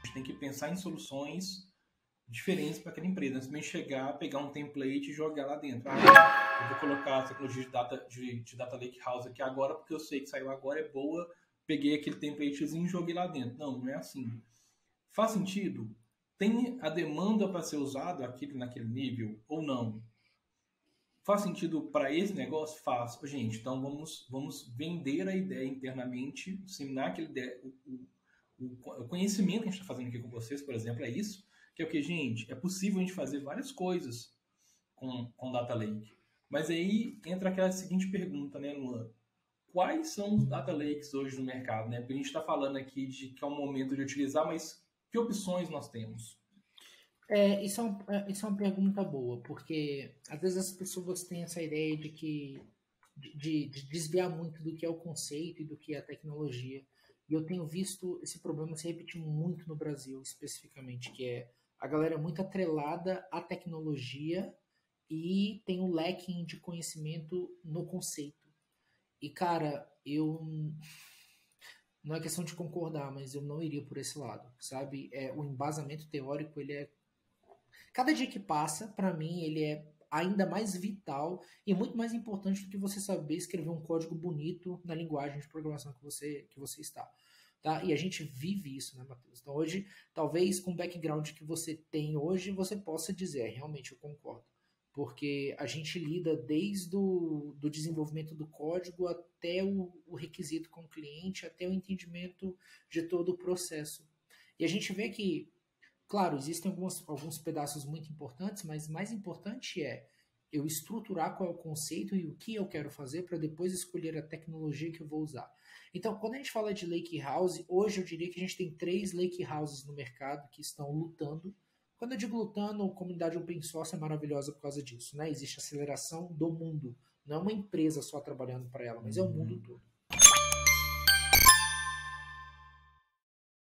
gente tem que pensar em soluções diferentes para aquela empresa, antes de chegar, pegar um template e jogar lá dentro. Eu vou colocar a tecnologia de data lake house aqui agora, porque eu sei que saiu agora, é boa, peguei aquele templatezinho e joguei lá dentro. Não é assim. Faz sentido? Tem a demanda para ser usado naquele nível ou não? Faz sentido para esse negócio? Faz. Gente, então vamos vender a ideia internamente, disseminar aquela ideia, o conhecimento que a gente está fazendo aqui com vocês, por exemplo, é isso, que é o que, gente, é possível a gente fazer várias coisas com Data Lake. Mas aí entra aquela seguinte pergunta, né, Luan? Quais são os Data Lakes hoje no mercado, né? Porque a gente está falando aqui de que é um momento de utilizar, mas que opções nós temos? Isso é uma pergunta boa, porque às vezes as pessoas têm essa ideia de desviar muito do que é o conceito e do que é a tecnologia. E eu tenho visto esse problema se repetir muito no Brasil, especificamente, que é a galera muito atrelada à tecnologia e tem um lacking de conhecimento no conceito. E, cara, não é questão de concordar, mas eu não iria por esse lado, sabe? O embasamento teórico, ele é cada dia que passa, para mim, ele é ainda mais vital e muito mais importante do que você saber escrever um código bonito na linguagem de programação que você está. Tá? E a gente vive isso, né, Matheus? Então, hoje, talvez com o background que você tem hoje, você possa dizer, realmente, eu concordo. Porque a gente lida desde do desenvolvimento do código até o requisito com o cliente, até o entendimento de todo o processo. E a gente vê que claro, existem alguns pedaços muito importantes, mas mais importante é eu estruturar qual é o conceito e o que eu quero fazer para depois escolher a tecnologia que eu vou usar. Então, quando a gente fala de lake house, hoje eu diria que a gente tem 3 lake houses no mercado que estão lutando. Quando eu digo lutando, a comunidade open source é maravilhosa por causa disso, né? Existe aceleração do mundo. Não é uma empresa só trabalhando para ela, mas é o mundo todo.